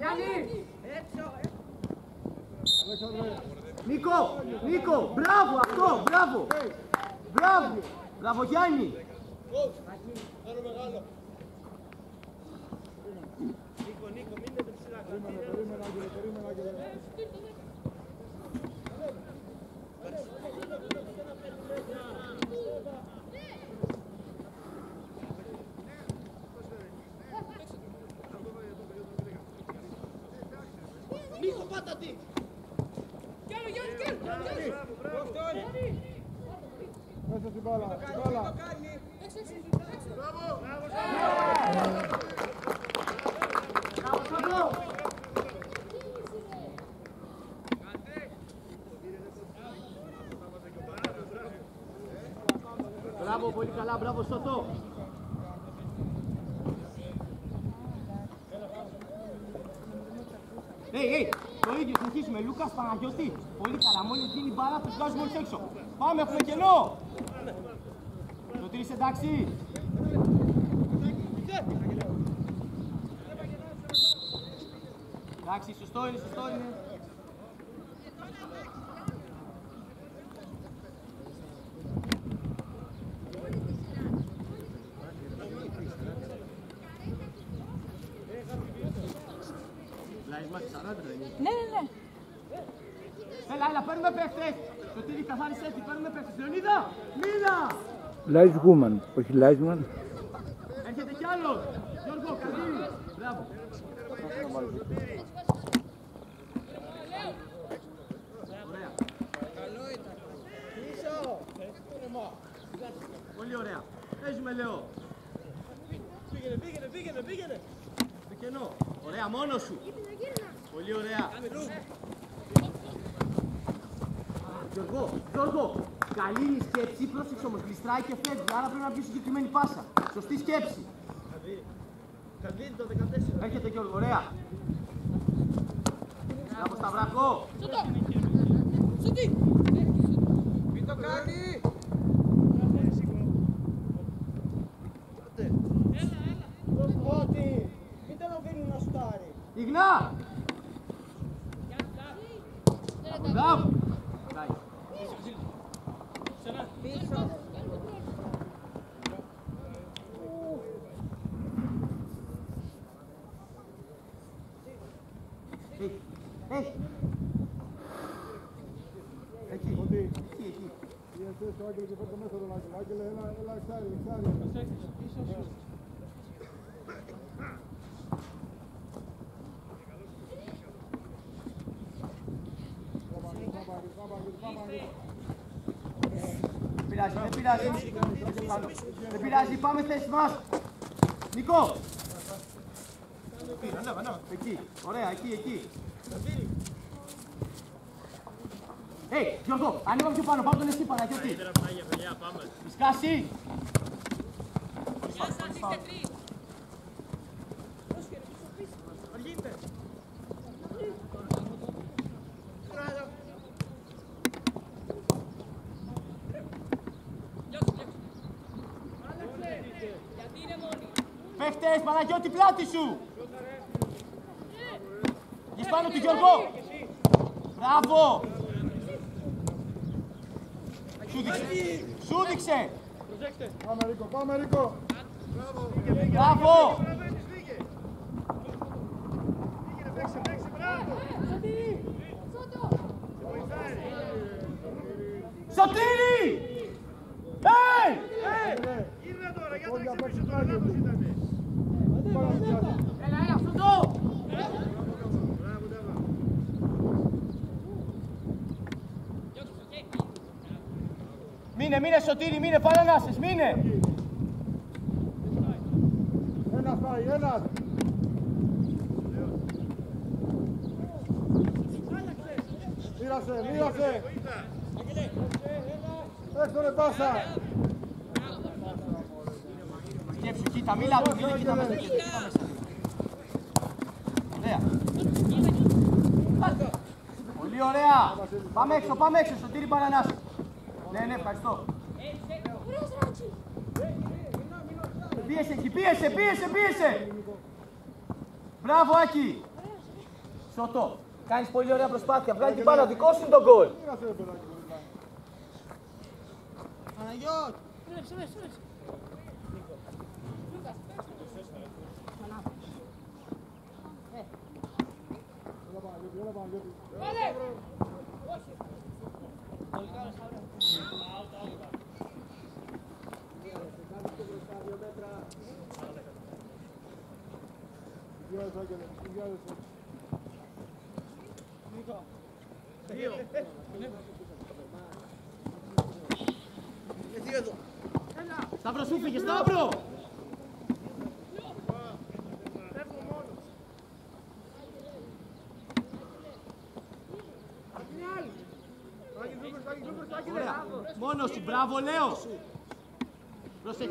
Νίκο, μπράβο αυτό, μπράβο. Μπράβο Γιάννη. Νίκο, μείνετε ψηλά. Περίμενα, Άγγελε. Νίκο, πάτα τι! Μέσα στην μπάλα. Μπράβο, πολύ καλά, μπράβο Σωτό. Το ίδιο, θα αρχίσουμε. Λούκας, Παναγιώτη. Πολύ καλά, μόλις γίνει μπάλα, τους βγάζουμε όλους έξω. Πάμε, έχουμε κενό. Το τρεις εντάξει. Εντάξει, σωστό είναι. Ναι. Έλα, παίρνουμε παίχτες. Σωτήρη, καθάρισε έτσι, παίρνουμε παίχτες. Λεωνίδα, μίλα. Light woman, όχι Lightman. Έρχεται κι άλλος. Γιώργο, Καρδίνη. Μπράβο. Ωραία. Πολύ ωραία. Παίζουμε, λέω. Πήγαινε. Στο κενό. Ωραία, μόνος σου. Πολύ ωραία. Γιώργο, καλή είναι η σκέψη, πρόσεξε όμως, γλιστράει και φεύγει, άρα πρέπει να βγει συγκεκριμένη πάσα. Σωστή σκέψη. Καλή το 14. Έρχεται Γιώργο, ωραία. Μπράβο Σταυρακό. Σωτή! Μην το κάνει! Ότι! Μην τον αφήνουν να σουτάρει. Ιγνά! Μπράβο! Πίσω. Εκεί. Πιέστε στο Άγγελο και φέρτε μέσα τον Άγγελο. Άγγελε, έλα εξάρι. Δεν πειράζει, πάμε θέση μας. Νικό. Εκεί, ωραία, εκεί. Γιώργο, ανέβαμε πιο πάνω, πάμε τον εσύ Παναγιώτη. Σκάσει. Παίχτες, Παναγιώτη, πλάτη σου! Γες πάνω του Γιώργο! Μπράβο! Σου δείξε! Πάμε Ρίκο! Μπράβο! Σωτήρη! Γύρνα τώρα, για να ξεπίσω τώρα, λάθος ήτανε. Έλα, Σωτό! Μείνε Σωτήρη, μείνε Πανανάσες, μείνε! Ένας πάει, ένας! Μοίρασε! Έξω ρε πάσα! Σκέψου, κοίτα, μίλα του, μην κοίτα μέσα. Ωραία. Πολύ ωραία. Πάμε έξω, Σωτήρη Πανανάση. Ναι, ευχαριστώ. Πίεσε εκεί, πίεσε. Μπράβο, Άκη. Σώτο, κάνεις πολύ ωραία προσπάθεια. Βγάλει την μπάλα, δικό σου είναι το γκολ. Μοίρασε ρε παιδάκι μου. Παναγιώτη. Έλα Παναγιώτη. Γεια Άγγελε, γεια σας. Σταύρο σου φύγε, Σταύρο! Ωραία, μόνος σου, μπράβο Λέο! Προσεχέ!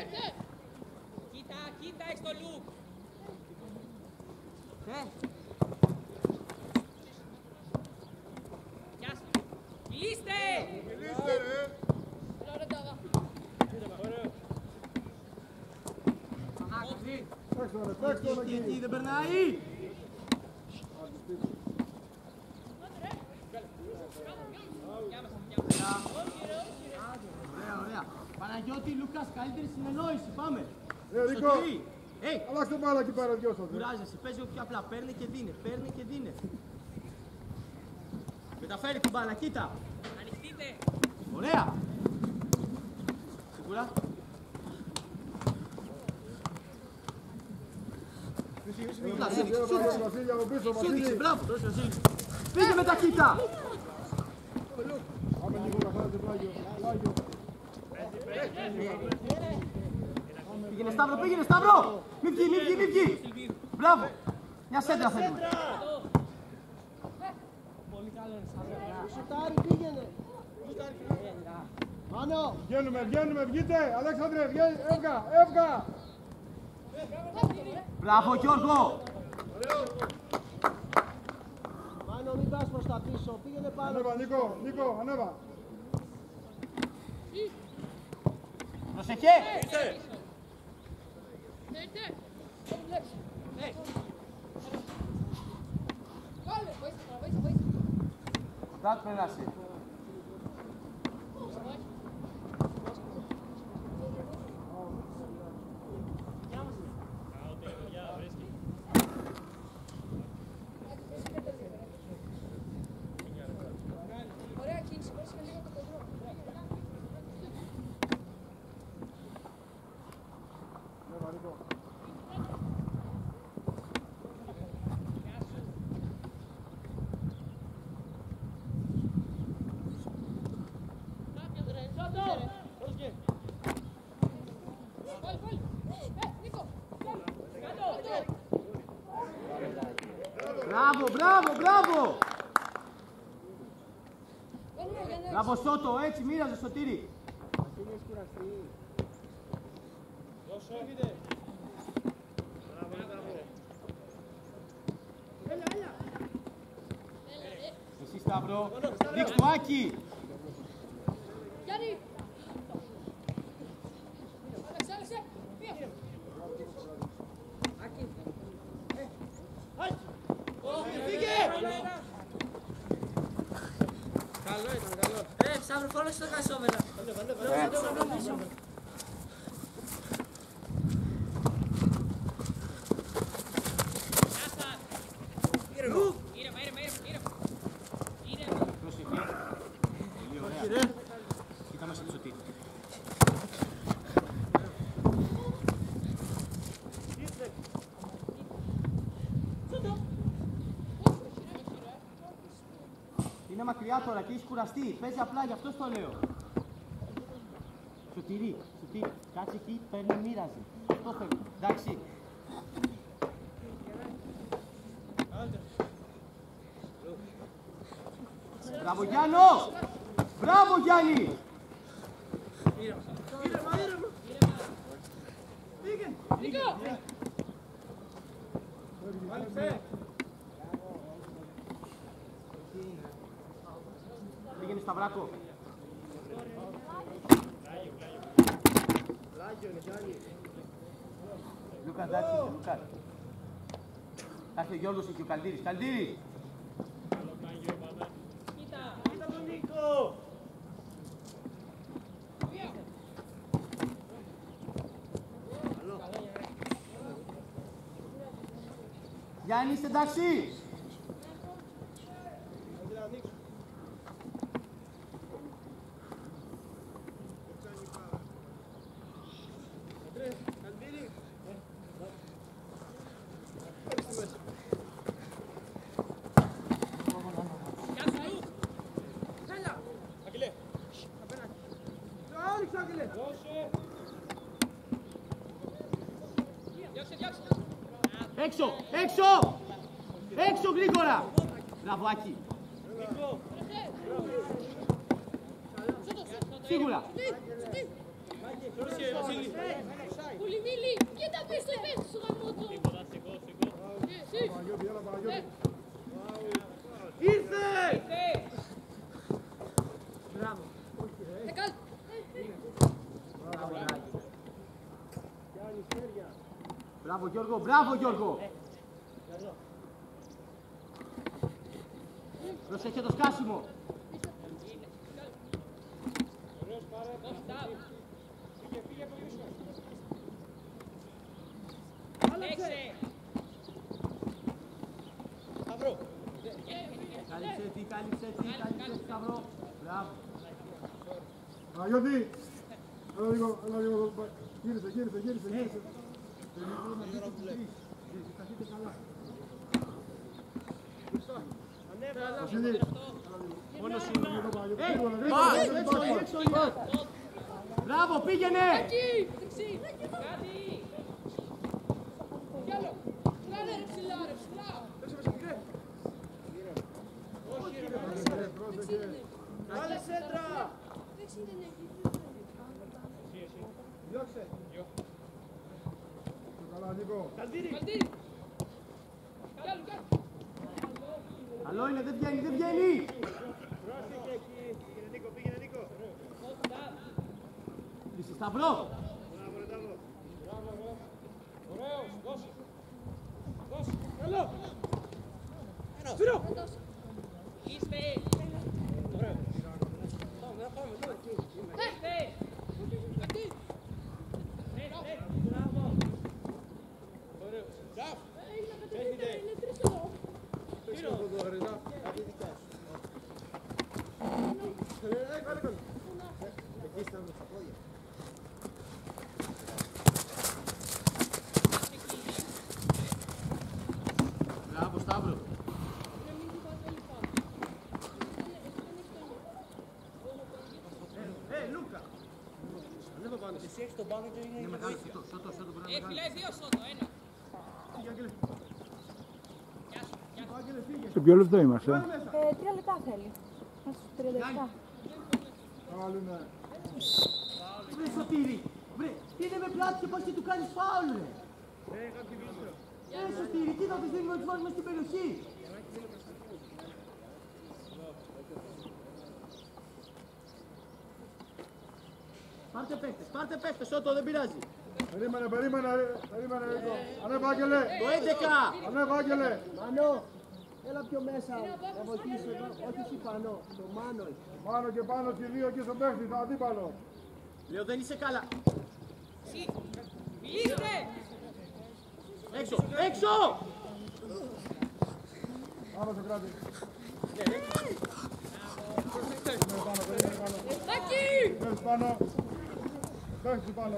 Κοίτα, έχεις το look. Γεια σου. Μιλήστε! Μιλήστε ρε. Παίξτε τον Τι, εκεί. δεν περνάει! Ωραία. Παναγιώτη, Λούκας, καλύτερη συνεννόηση, πάμε. Νίκο, Hey, αλλάξτε μπάλα εκεί πέρα δυο σας. κουράζεσαι, παίζει πιο απλά, παίρνει και δίνε. Μεταφέρει την μπάλα, κοίτα. Ανοιχτείτε. Ωραία. Σίγουρα. Βασίλη από πίσω, Σούτηξε, Βασίλη. μπράβο, δώσε Βασίλη. Πήγε με τα κοίτα. Πάμε λίγο να φάνετε πλάγιο. Πήγαινε Σταύρο. Μη βγει. Μπράβο. Μια σέντρα θέλουμε. Σουτάρι, πήγαινε. Μάνο. Βγαίνουμε, βγείτε. Αλέξανδρε, έβγα. Μπράβο Γιώργο. Μάνο, μην πας προς τα πίσω. Πήγαινε πάνω. Ανέβα, Νίκο, ανέβα. Προσεχέ. Κάτω περάσει. Ωραία κίνηση, πες και λίγο το κοντρό. Ανέβα, Νίκο. Μπράβο. Μπράβο Σώτο, έτσι μοίραζε Σωτήρη. Εσύ Σταύρο, δείξ' του Άκη. Γιάννη! Άλεξε, πήγε! Καλό ήταν, καλό. Σταύρο, φόλος το χασόμενα. Κοίτα μέσα τη Σωτήρη. Είναι μακριά τώρα και έχει κουραστεί. Παίζει απλά, γι' αυτό το λέω. Σωτήρη, κάτσε εκεί, παίρνει, μοίραζε. Αυτό θέλει. Εντάξει. Μπράβο Γιάννο! Μπράβο Γιάννη! Πήγαινε Σταυράκο. Λούκα, εντάξει, Λούκα. Θα έρθει ο Γιώργος και ο Καλντήρης. Καλντήρη! Κοίτα τον Νίκο! Γιάννη, είστε εντάξει! Έξω! Έξω! Έξω γρήγορα! Μπράβο, Άκη! Σίγουρα! Πουλιμίλη, κοίτα πες το υπέστο σου γαμότο. Παναγιώτη, έλα Παναγιώτη. Ήρθε! Μπράβο. Καλ. Μπράβο Γιώργο, μπράβο Γιώργο! Προσέχε το σκάσιμο! Κάλυψε τι, κάλυψε Σταυρό! Μπράβο! Παναγιώτη, έλα λίγο, γύρισε. Σταθείτε καλά. Βασίλη, Μόνος σου! έξω. Μπράβο, πήγαινε! Εκεί, δεξί. Κι άλλο. Πλάνε ρε ψηλά, ρε ψηλά. Βάλε σέντρα! Δεξί δεν έχει. Διώξε! Καλά, Νίκο. Καλντήρη! Καλτήρι. Κι άλλο, κι άλλο. Καλό είναι, δεν βγαίνει, δεν βγαίνει! Πήγαινε Νίκο. Λύση Σταυρό! Μπράβο Σταύρο! Λούκα! Ανέβα πάνω. Εσύ έχεις τον πάνω και είναι μεγάλο. Σώτο, μπορεί να Φυλάει δύο σώτο, ένα. Σε ποιο λεπτό είμαστε? 3 λεπτά θέλει. 37. Άλλο ναι. Βρε Σωτήρη! Βρε, είναι με πλάτη και πας και του κάνεις φάουλ ρε! Σωτήρη, τι θα τους δίνουμε να τους βάλουμε στην περιοχή! Πάρτε παίχτες, Σώτο, δεν πειράζει! Περίμενε Νίκο. Ανέβα Άγγελε. Το 11! Ανέβα Άγγελε. Μάνο, έλα πιο μέσα. Θα βοηθήσω εδώ. Όχι εσύ πάνω. Το Μάνο έχει. Πάνω και πάνω και δύο και στον παίχτη, το αντίπαλο. Λέω δεν είσαι καλά! Μιλήστε! Έξω! Έξω! Πάμε στο κράτη. Εκεί! Παίχτη πάνω. Παίχτη πάνω.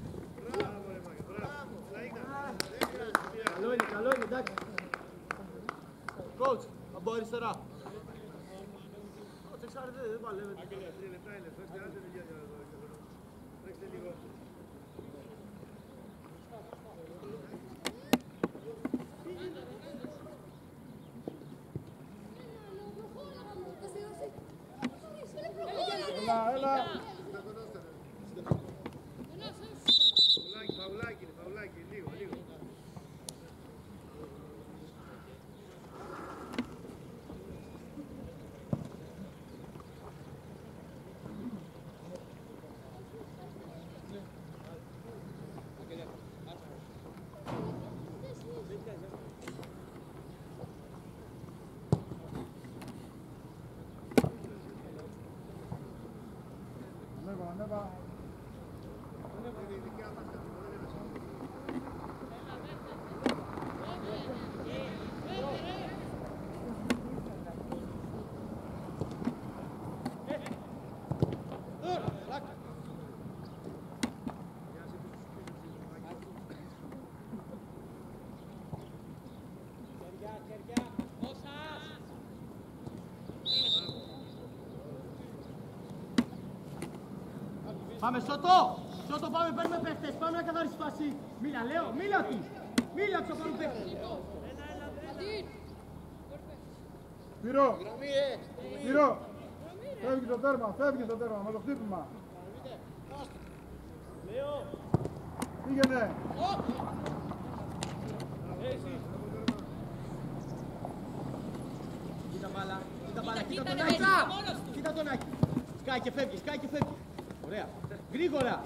Καλό είναι, εντάξει. Coach, από αριστερά. Coach, εξάρτητε, δεν παλεύετε. Έλα. Παουλάκι, λίγο. ανέβα. Πάμε Σώτο! Σώτο πάμε, παίρνουμε παίχτες, πάμε να καθαρίσεις το ασύ. Μίλα Λέο, μίλα τους! Μίλα τους να πάρουν παίχτες. Σπύρο! Σπύρο! Φεύγει στο τέρμα, φεύγει στο τέρμα, με το χτύπημα. Πήγαινε! Κοίτα μπάλα, κοίτα μπάλα, κοίτα τον Άκη! Κοίτα τον Άκη! Σκάει και φεύγει, σκάει και φεύγει. Ωραία. Γρήγορα.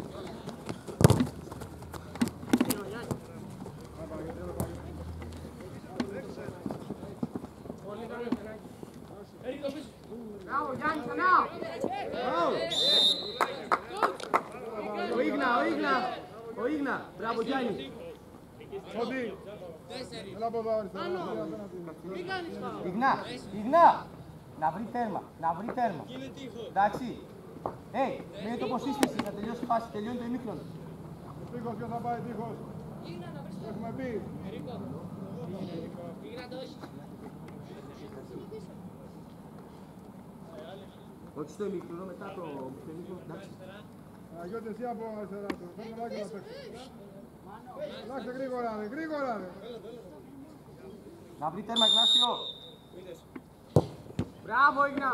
Μπράβο, Γιάννη, ξανά. Ο Ίγνα. Μπράβο, Γιάννη. Ότι! Έλα από εδώ αριστερά. Ίγνα. Να βρει τέρμα. Εντάξει. Μείνε το πως είστε εσείς, θα τελειώσει η φάση, τελειώνει το ημίχρονο. Τείχος, ποιος θα πάει τείχος. Έχουμε πει. Όχι στο ημίχρονο, μετά το ημίχρονο, εντάξει. Αγιώτη, εσύ από αριστερά του. Φέρνει τον Άκη να παίξει. Αλλάξτε γρήγορα, ρε. Να βρει τέρμα, Ignacio. Μπράβο, Ίγνα.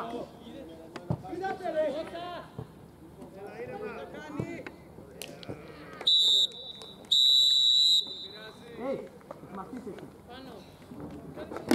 Hey, μαθήστε εσύ.